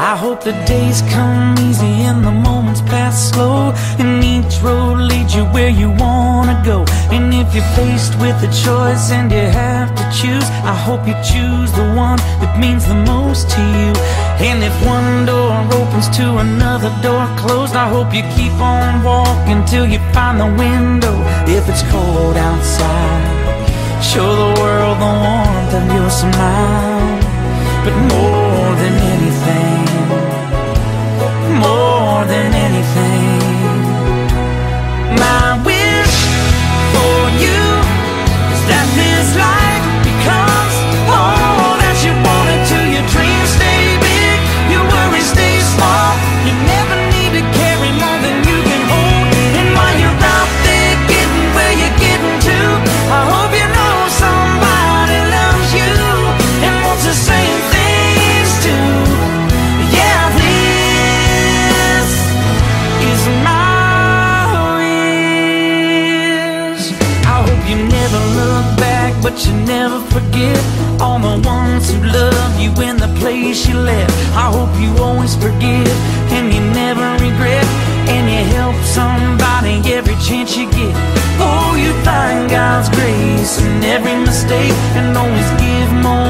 I hope the days come easy and the moments pass slow, and each road leads you where you wanna go. And if you're faced with a choice and you have to choose, I hope you choose the one that means the most to you. And if one door opens to another door closed, I hope you keep on walking till you find the window. If it's cold outside, show the world the warmth of your smile. But more than anything, more than anything, my wish for you is that this life becomes all that you want it to. Your dreams stay big, your worries stay small. You never need to carry more than you can hold. And while you're out there getting where you're getting to, I hope you know somebody loves you and wants the same things too. Yeah, this is my wish. I hope you never look back, but you never forget all the ones who love you in the place you left. I hope you always forgive and you never regret, and you help somebody every chance you get. Oh, you find God's grace in every mistake and always give more